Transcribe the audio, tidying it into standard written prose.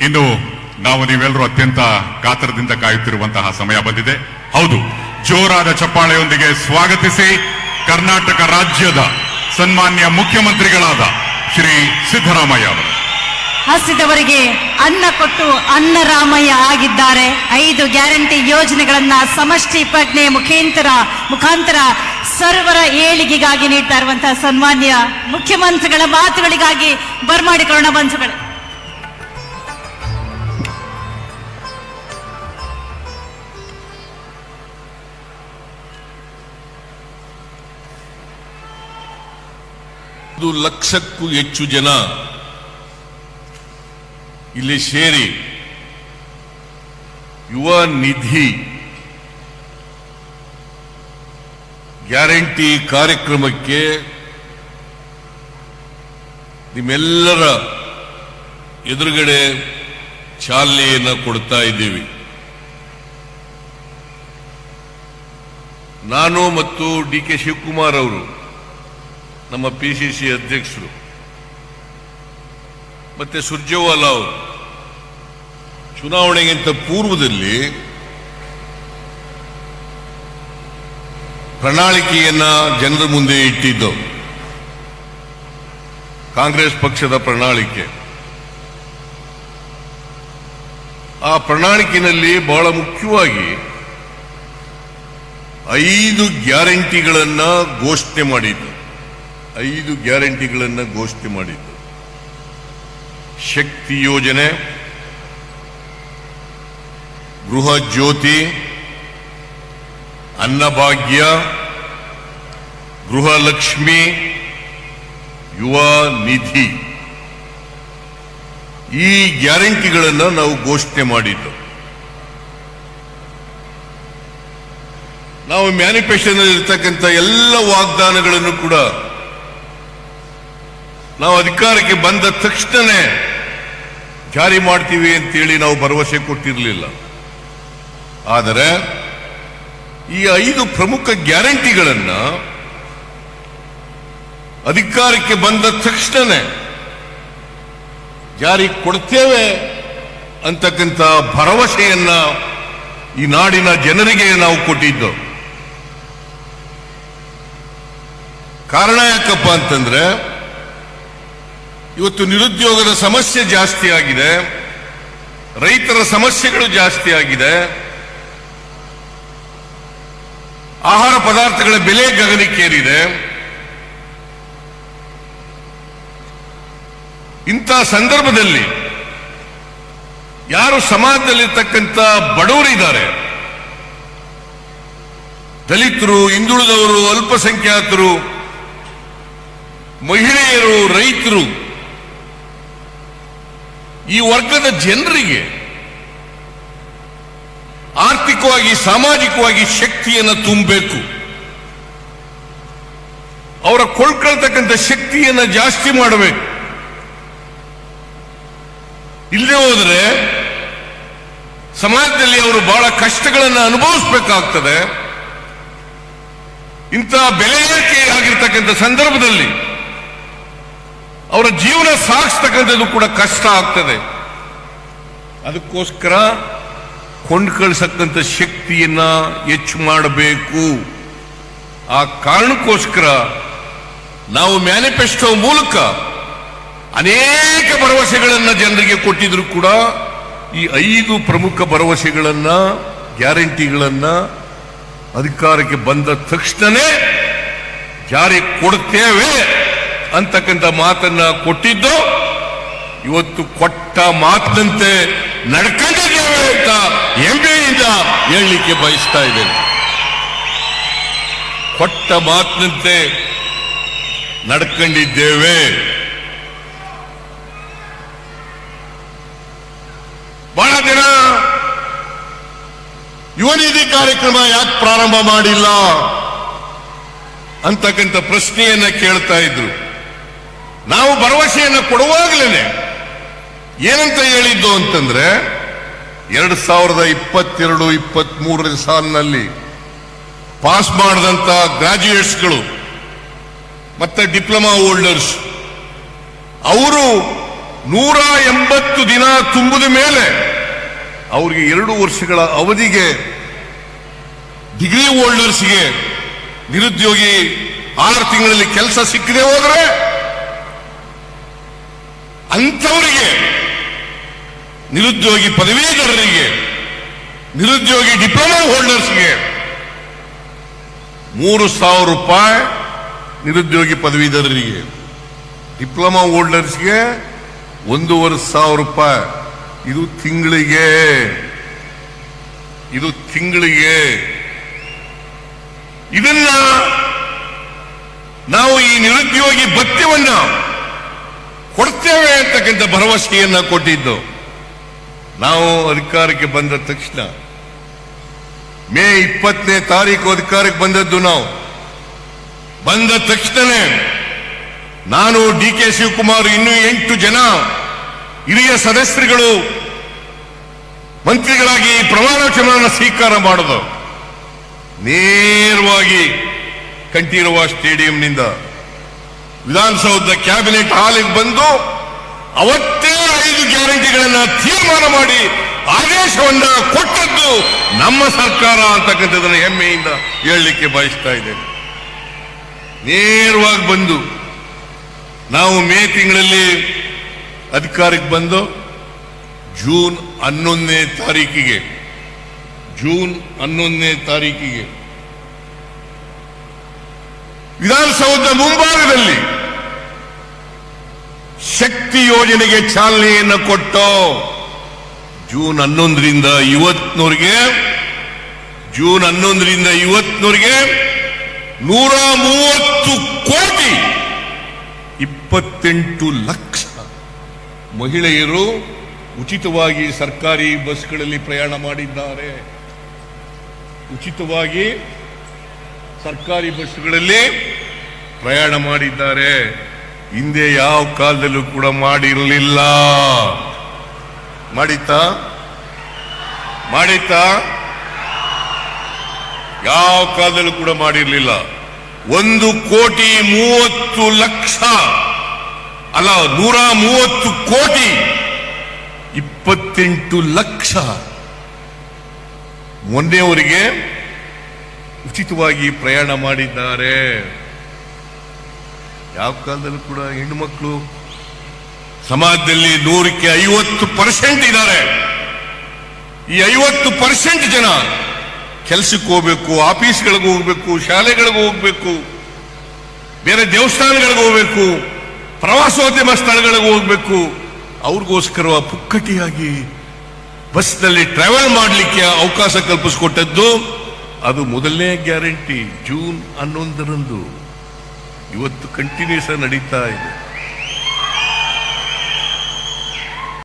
ಇನ್ನು ನಾವು ನೀವೆಲ್ಲರೂ ಅತ್ಯಂತ ಕಾತರದಿಂದ ಕಾಯುತ್ತಿರುವಂತಹ ಸಮಯ ಬಂದಿದೆ. ಹೌದು, ಜೋರಾದ ಚಪ್ಪಾಳೆಯೊಂದಿಗೆ ಸ್ವಾಗತಿಸಿ ಕರ್ನಾಟಕ ರಾಜ್ಯದ ಸನ್ಮಾನ್ಯ ಮುಖ್ಯಮಂತ್ರಿಗಳಾದ ಶ್ರೀ ಸಿದ್ದರಾಮಯ್ಯ ಅವರು. ಹಸಿದವರಿಗೆ ಅನ್ನ ಕೊಟ್ಟು ಅನ್ನರಾಮಯ್ಯ ಆಗಿದ್ದಾರೆ. 5 ಗ್ಯಾರಂಟಿ ಯೋಜನೆಗಳನ್ನ ಸಮಷ್ಟಿ ಪ್ರಜ್ಞೆ ಮುಖಾಂತರ ಸರ್ವರ ಏಳಿಗೆಗಾಗಿ ನೀಡ್ತಾ ಇರುವಂತಹ ಸನ್ಮಾನ್ಯ ಮುಖ್ಯಮಂತ್ರಿಗಳ ಮಾತುಗಳಿಗಾಗಿ ಬರ್ಮಾಡಿಕೊಳ್ಳೋಣ ಬಂಧುಗಳೇ. ಒಂದು ಲಕ್ಷಕ್ಕೂ ಹೆಚ್ಚು ಜನ ಇಲ್ಲಿ ಸೇರಿ ಯುವ ನಿಧಿ ಗ್ಯಾರಂಟಿ ಕಾರ್ಯಕ್ರಮಕ್ಕೆ ನಿಮ್ಮೆಲ್ಲರ ಎದುರುಗಡೆ ಚಾಲನೆಯನ್ನು ಕೊಡ್ತಾ ಇದ್ದೀವಿ. ನಾನು ಮತ್ತು ಡಿ ಕೆ ಶಿವಕುಮಾರ್ ಅವರು, ನಮ್ಮ ಪಿಸಿಸಿ ಅಧ್ಯಕ್ಷರು, ಮತ್ತೆ ಸುರ್ಜೇವಾಲಾ ಅವರು ಚುನಾವಣೆಗಿಂತ ಪೂರ್ವದಲ್ಲಿ ಪ್ರಣಾಳಿಕೆಯನ್ನ ಜನರ ಮುಂದೆ ಇಟ್ಟಿದ್ದು, ಕಾಂಗ್ರೆಸ್ ಪಕ್ಷದ ಪ್ರಣಾಳಿಕೆ. ಆ ಪ್ರಣಾಳಿಕೆಯಲ್ಲಿ ಬಹಳ ಮುಖ್ಯವಾಗಿ 5 ಗ್ಯಾರಂಟಿಗಳನ್ನ ಘೋಷಣೆ ಮಾಡಿದ್ದು. 5 ಗ್ಯಾರಂಟಿಗಳನ್ನ ಘೋಷಣೆ ಮಾಡಿದ್ದು. ಶಕ್ತಿ ಯೋಜನೆ, ಗೃಹ ಜ್ಯೋತಿ, ಅನ್ನಭಾಗ್ಯ, ಗೃಹಲಕ್ಷ್ಮಿ, ಯುವ ನಿಧಿ, ಈ ಗ್ಯಾರಂಟಿಗಳನ್ನು ನಾವು ಘೋಷಣೆ ಮಾಡಿದ್ದು. ನಾವು ಮ್ಯಾನಿಫೆಸ್ಟೋನಲ್ಲಿ ಇರ್ತಕ್ಕಂಥ ಎಲ್ಲ ವಾಗ್ದಾನಗಳನ್ನು ಕೂಡ ನಾವು ಅಧಿಕಾರಕ್ಕೆ ಬಂದ ತಕ್ಷಣನೇ ಜಾರಿ ಮಾಡ್ತೀವಿ ಅಂತೇಳಿ ನಾವು ಭರವಸೆ ಕೊಟ್ಟಿರಲಿಲ್ಲ. ಆದರೆ ಈ 5 ಪ್ರಮುಖ ಗ್ಯಾರಂಟಿಗಳನ್ನ ಅಧಿಕಾರಕ್ಕೆ ಬಂದ ತಕ್ಷಣನೇ ಜಾರಿ ಕೊಡ್ತೇವೆ ಅಂತಕ್ಕಂಥ ಭರವಸೆಯನ್ನ ಈ ನಾಡಿನ ಜನರಿಗೆ ನಾವು ಕೊಟ್ಟಿದ್ದು. ಕಾರಣ ಯಾಕಪ್ಪ ಅಂತಂದ್ರೆ, ಇವತ್ತು ನಿರುದ್ಯೋಗದ ಸಮಸ್ಯೆ ಜಾಸ್ತಿ ಆಗಿದೆ, ರೈತರ ಸಮಸ್ಯೆಗಳು ಜಾಸ್ತಿ ಆಗಿದೆ, ಆಹಾರ ಪದಾರ್ಥಗಳ ಬೆಲೆ ಗಗನಕ್ಕೇರಿದೆ. ಇಂಥ ಸಂದರ್ಭದಲ್ಲಿ ಯಾರು ಸಮಾಜದಲ್ಲಿರ್ತಕ್ಕಂಥ ಬಡವರಿದ್ದಾರೆ, ದಲಿತರು, ಹಿಂದುಳಿದವರು, ಅಲ್ಪಸಂಖ್ಯಾತರು, ಮಹಿಳೆಯರು, ರೈತರು, ಈ ವರ್ಗದ ಜನರಿಗೆ ಆರ್ಥಿಕವಾಗಿ, ಸಾಮಾಜಿಕವಾಗಿ ಶಕ್ತಿಯನ್ನು ತುಂಬಬೇಕು. ಅವರ ಕೊಳ್ಳತಕ್ಕಂಥ ಶಕ್ತಿಯನ್ನು ಜಾಸ್ತಿ ಮಾಡಬೇಕು. ಇಲ್ಲದೆ ಹೋದರೆ ಸಮಾಜದಲ್ಲಿ ಅವರು ಬಹಳ ಕಷ್ಟಗಳನ್ನು ಅನುಭವಿಸಬೇಕಾಗ್ತದೆ. ಇಂಥ ಬೆಲೆ ಏರಿಕೆ ಆಗಿರ್ತಕ್ಕಂಥ ಸಂದರ್ಭದಲ್ಲಿ ಅವರ ಜೀವನ ಸಾಗಿಸ್ತಕ್ಕಂಥದ್ದು ಕೂಡ ಕಷ್ಟ ಆಗ್ತದೆ. ಅದಕ್ಕೋಸ್ಕರ ಕೊಂಡ್ಕಳಿಸಕ್ಕಂಥ ಶಕ್ತಿಯನ್ನ ಹೆಚ್ಚು ಮಾಡಬೇಕು. ಆ ಕಾರಣಕ್ಕೋಸ್ಕರ ನಾವು ಮ್ಯಾನಿಫೆಸ್ಟೋ ಮೂಲಕ ಅನೇಕ ಭರವಸೆಗಳನ್ನ ಜನರಿಗೆ ಕೊಟ್ಟಿದ್ರು ಕೂಡ ಈ 5 ಪ್ರಮುಖ ಭರವಸೆಗಳನ್ನ, ಗ್ಯಾರಂಟಿಗಳನ್ನ ಅಧಿಕಾರಕ್ಕೆ ಬಂದ ತಕ್ಷಣನೇ ಜಾರಿ ಕೊಡ್ತೇವೆ ಅಂತಕ್ಕಂಥ ಮಾತನ್ನ ಕೊಟ್ಟಿದ್ದು. ಇವತ್ತು ಕೊಟ್ಟ ಮಾತಿನಂತೆ ನಡ್ಕೊಂಡಿದ್ದೇವೆ ಅಂತ ಹೆಮ್ಮೆಯಿಂದ ಹೇಳಲಿಕ್ಕೆ ಬಯಸ್ತಾ ಇದ್ದೇನೆ. ಕೊಟ್ಟ ಮಾತಿನಂತೆ ನಡ್ಕೊಂಡಿದ್ದೇವೆ. ಬಹಳ ಜನ ಯುವ ನಿಧಿ ಕಾರ್ಯಕ್ರಮ ಯಾಕೆ ಪ್ರಾರಂಭ ಮಾಡಿಲ್ಲ ಅಂತಕ್ಕಂಥ ಪ್ರಶ್ನೆಯನ್ನ ಕೇಳ್ತಾ ಇದ್ರು. ನಾವು ಭರವಸೆಯನ್ನು ಕೊಡುವಾಗಲೇ ಏನಂತ ಹೇಳಿದ್ದು ಅಂತಂದ್ರೆ, 2022-23 ಸಾಲಿನಲ್ಲಿ ಪಾಸ್ ಮಾಡಿದಂತ ಗ್ರಾಜ್ಯುಯೇಟ್ಸ್ಗಳು ಮತ್ತೆ ಡಿಪ್ಲೊಮಾ ಹೋಲ್ಡರ್ಸ್ ಅವರು 180 ದಿನ ತುಂಬಿದ ಮೇಲೆ ಅವರಿಗೆ 2 ವರ್ಷಗಳ ಅವಧಿಗೆ ಡಿಗ್ರಿ ಹೋಲ್ಡರ್ಸ್ಗೆ ನಿರುದ್ಯೋಗಿ 6 ತಿಂಗಳಲ್ಲಿ ಕೆಲಸ ಸಿಕ್ಕದೆ ಹೋದ್ರೆ ಅಂಥವರಿಗೆ, ನಿರುದ್ಯೋಗಿ ಪದವೀಧರರಿಗೆ, ನಿರುದ್ಯೋಗಿ ಡಿಪ್ಲೊಮಾ ಹೋಲ್ಡರ್ಸ್ಗೆ 3,000 ರೂಪಾಯಿ, ನಿರುದ್ಯೋಗಿ ಪದವೀಧರರಿಗೆ, ಡಿಪ್ಲೊಮಾ ಹೋಲ್ಡರ್ಸ್ಗೆ 1,500 ರೂಪಾಯಿ. ಇದು ತಿಂಗಳಿಗೆ. ಇದನ್ನ ನಾವು ಈ ನಿರುದ್ಯೋಗಿ ಭತ್ಯವನ್ನ ಕೊಡ್ತೇವೆ ಅಂತಕ್ಕಂಥ ಭರವಸೆಯನ್ನ ಕೊಟ್ಟಿದ್ದು. ನಾವು ಅಧಿಕಾರಕ್ಕೆ ಬಂದ ತಕ್ಷಣ ಮೇ 20ನೇ ತಾರೀಕು ಅಧಿಕಾರಕ್ಕೆ ಬಂದದ್ದು. ನಾವು ಬಂದ ತಕ್ಷಣನೇ ನಾನು, DK ಶಿವಕುಮಾರ್, ಇನ್ನೂ 8 ಜನ ಹಿರಿಯ ಸದಸ್ಯರುಗಳು ಮಂತ್ರಿಗಳಾಗಿ ಪ್ರಮಾಣ ವಚನವನ್ನು ಸ್ವೀಕಾರ ಮಾಡೋದು. ನೇರವಾಗಿ ಕಂಠೀರವ ಸ್ಟೇಡಿಯಂನಿಂದ ವಿಧಾನಸೌಧದ ಕ್ಯಾಬಿನೆಟ್ ಹಾಲಿಗೆ ಬಂದು ಅವತ್ತೇ 5 ಗ್ಯಾರಂಟಿಗಳನ್ನ ತೀರ್ಮಾನ ಮಾಡಿ ಆದೇಶವನ್ನ ಕೊಟ್ಟದ್ದು ನಮ್ಮ ಸರ್ಕಾರ ಅಂತಕ್ಕಂಥದ್ದನ್ನು ಹೆಮ್ಮೆಯಿಂದ ಹೇಳಲಿಕ್ಕೆ ಬಯಸ್ತಾ ಇದ್ದೇನೆ. ನೇರವಾಗಿ ಬಂದು ನಾವು ಮೇ ತಿಂಗಳಲ್ಲಿ ಅಧಿಕಾರಕ್ಕೆ ಬಂದು ಜೂನ್ 11ನೇ ತಾರೀಕಿಗೆ ವಿಧಾನಸೌಧದ ಮುಂಭಾಗದಲ್ಲಿ ಶಕ್ತಿ ಯೋಜನೆಗೆ ಚಾಲನೆಯನ್ನು ಕೊಟ್ಟು ಜೂನ್ 11ರಿಂದ ಇವತ್ತಿನವರೆಗೆ 130 ಕೋಟಿ 28 ಲಕ್ಷ ಮಹಿಳೆಯರು ಉಚಿತವಾಗಿ ಸರ್ಕಾರಿ ಬಸ್ಗಳಲ್ಲಿ ಪ್ರಯಾಣ ಮಾಡಿದ್ದಾರೆ. ಹಿಂದೆ ಯಾವ ಕಾಲದಲ್ಲೂ ಕೂಡ ಮಾಡಿರಲಿಲ್ಲ. ಮಾಡಿತ್ತಾ? ಯಾವ ಕಾಲದಲ್ಲೂ ಕೂಡ ಮಾಡಿರಲಿಲ್ಲ. 1,30 ಲಕ್ಷ ಅಲ್ಲ, 130 ಕೋಟಿ 28 ಲಕ್ಷ ಮೊನ್ನೆಯವರಿಗೆ ಉಚಿತವಾಗಿ ಪ್ರಯಾಣ ಮಾಡಿದ್ದಾರೆ. ಯಾವ ಕಾಲದಲ್ಲೂ ಕೂಡ ಹೆಣ್ಣು ಮಕ್ಕಳು ಸಮಾಜದಲ್ಲಿ 100ಕ್ಕೆ 50% ಇದ್ದಾರೆ. ಈ 50% ಜನ ಕೆಲಸಕ್ಕೆ ಹೋಗ್ಬೇಕು, ಆಫೀಸ್ಗಳಿಗೆ ಹೋಗ್ಬೇಕು, ಶಾಲೆಗಳಿಗೆ ಹೋಗ್ಬೇಕು, ಬೇರೆ ದೇವಸ್ಥಾನಗಳಿಗೆ ಹೋಗ್ಬೇಕು, ಪ್ರವಾಸೋದ್ಯಮ ಸ್ಥಳಗಳಿಗೆ ಹೋಗ್ಬೇಕು. ಅವ್ರಿಗೋಸ್ಕರ ಪುಕ್ಕಟಿಯಾಗಿ ಬಸ್ನಲ್ಲಿ ಟ್ರಾವೆಲ್ ಮಾಡಲಿಕ್ಕೆ ಅವಕಾಶ ಕಲ್ಪಿಸಿಕೊಟ್ಟದ್ದು ಅದು ಮೊದಲನೇ ಗ್ಯಾರಂಟಿ ಜೂನ್ 11ರಂದು. ಇವತ್ತು ಕಂಟಿನ್ಯೂಸ್ ನಡೀತಾ ಇದೆ.